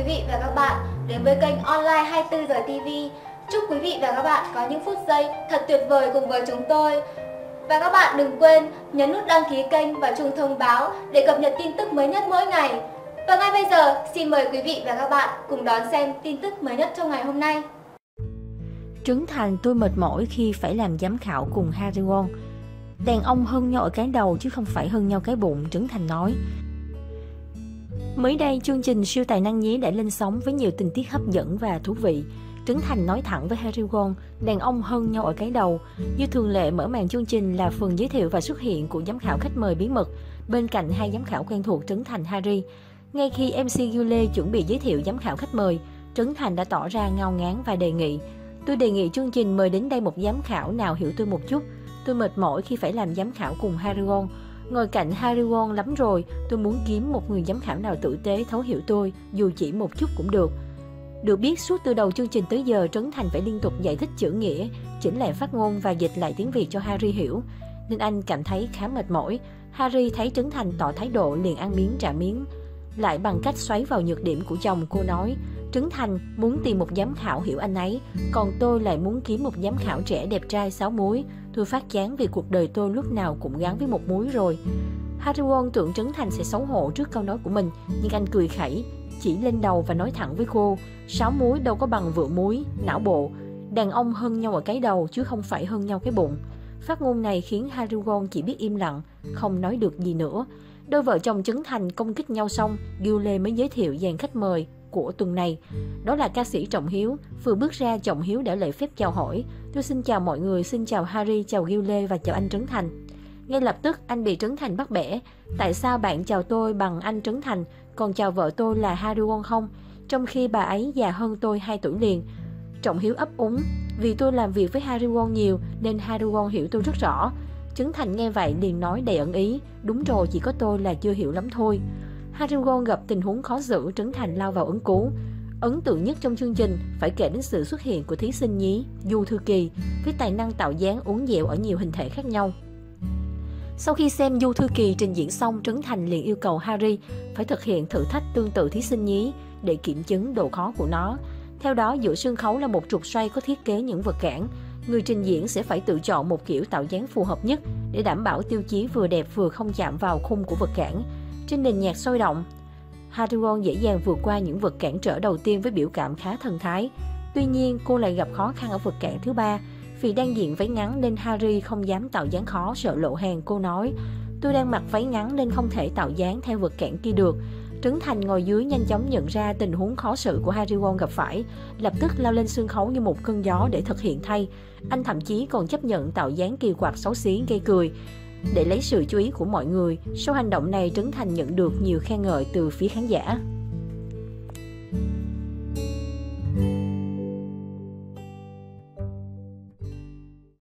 quý vị và các bạn đến với kênh Online 24 giờ TV. Chúc quý vị và các bạn có những phút giây thật tuyệt vời cùng với chúng tôi. Và các bạn đừng quên nhấn nút đăng ký kênh và chuông thông báo để cập nhật tin tức mới nhất mỗi ngày. Và ngay bây giờ, xin mời quý vị và các bạn cùng đón xem tin tức mới nhất trong ngày hôm nay. Trấn Thành, tôi mệt mỏi khi phải làm giám khảo cùng Harry Won. Đàn ông hơn nhau ở cái đầu chứ không phải hơn nhau cái bụng, Trấn Thành nói. Mới đây, chương trình Siêu Tài Năng Nhí đã lên sóng với nhiều tình tiết hấp dẫn và thú vị. Trấn Thành nói thẳng với Harry Won, đàn ông hơn nhau ở cái đầu. Như thường lệ, mở màn chương trình là phần giới thiệu và xuất hiện của giám khảo khách mời bí mật, bên cạnh hai giám khảo quen thuộc Trấn Thành, Harry. Ngay khi MC Gule chuẩn bị giới thiệu giám khảo khách mời, Trấn Thành đã tỏ ra ngao ngán và đề nghị. Tôi đề nghị chương trình mời đến đây một giám khảo nào hiểu tôi một chút. Tôi mệt mỏi khi phải làm giám khảo cùng Harry Won. Ngồi cạnh Harry Won lắm rồi, tôi muốn kiếm một người giám khảo nào tử tế, thấu hiểu tôi, dù chỉ một chút cũng được. Được biết, suốt từ đầu chương trình tới giờ, Trấn Thành phải liên tục giải thích chữ nghĩa, chỉnh lại phát ngôn và dịch lại tiếng Việt cho Harry hiểu, nên anh cảm thấy khá mệt mỏi. Harry thấy Trấn Thành tỏ thái độ liền ăn miếng trả miếng, lại bằng cách xoáy vào nhược điểm của chồng. Cô nói, Trấn Thành muốn tìm một giám khảo hiểu anh ấy, còn tôi lại muốn kiếm một giám khảo trẻ đẹp trai 6 múi. Tôi phát chán vì cuộc đời tôi lúc nào cũng gắn với một múi rồi. Harry Won tưởng Trấn Thành sẽ xấu hổ trước câu nói của mình, nhưng anh cười khẩy, chỉ lên đầu và nói thẳng với cô, 6 múi đâu có bằng vựa múi, não bộ. Đàn ông hơn nhau ở cái đầu chứ không phải hơn nhau cái bụng. Phát ngôn này khiến Harry Won chỉ biết im lặng, không nói được gì nữa. Đôi vợ chồng Trấn Thành công kích nhau xong, Gule mới giới thiệu dàn khách mời của tuần này. Đó là ca sĩ Trọng Hiếu. Vừa bước ra, Trọng Hiếu đã lễ phép chào hỏi. Tôi xin chào mọi người, xin chào Harry, chào Gule và chào anh Trấn Thành. Ngay lập tức anh bị Trấn Thành bắt bẻ. Tại sao bạn chào tôi bằng anh Trấn Thành, còn chào vợ tôi là Harry Won không? Trong khi bà ấy già hơn tôi 2 tuổi liền. Trọng Hiếu ấp úng, vì tôi làm việc với Harry Won nhiều nên Harry Won hiểu tôi rất rõ. Trấn Thành nghe vậy liền nói đầy ẩn ý, đúng rồi, chỉ có tôi là chưa hiểu lắm thôi. Harry Won gặp tình huống khó xử, Trấn Thành lao vào ứng cứu. Ấn tượng nhất trong chương trình phải kể đến sự xuất hiện của thí sinh nhí Du Thư Kỳ với tài năng tạo dáng uốn dẹo ở nhiều hình thể khác nhau. Sau khi xem Du Thư Kỳ trình diễn xong, Trấn Thành liền yêu cầu Harry phải thực hiện thử thách tương tự thí sinh nhí để kiểm chứng độ khó của nó. Theo đó, giữa sân khấu là một trục xoay có thiết kế những vật cản. Người trình diễn sẽ phải tự chọn một kiểu tạo dáng phù hợp nhất để đảm bảo tiêu chí vừa đẹp vừa không chạm vào khung của vật cản. Trên nền nhạc sôi động, Harry Won dễ dàng vượt qua những vật cản trở đầu tiên với biểu cảm khá thần thái. Tuy nhiên, cô lại gặp khó khăn ở vật cản thứ ba. Vì đang diện váy ngắn nên Harry không dám tạo dáng khó, sợ lộ hàng. Cô nói, tôi đang mặc váy ngắn nên không thể tạo dáng theo vật cản kia được. Trấn Thành ngồi dưới nhanh chóng nhận ra tình huống khó xử của Harry Won gặp phải, lập tức lao lên sân khấu như một cơn gió để thực hiện thay. Anh thậm chí còn chấp nhận tạo dáng kỳ quặc xấu xí gây cười để lấy sự chú ý của mọi người. Sau hành động này, Trấn Thành nhận được nhiều khen ngợi từ phía khán giả.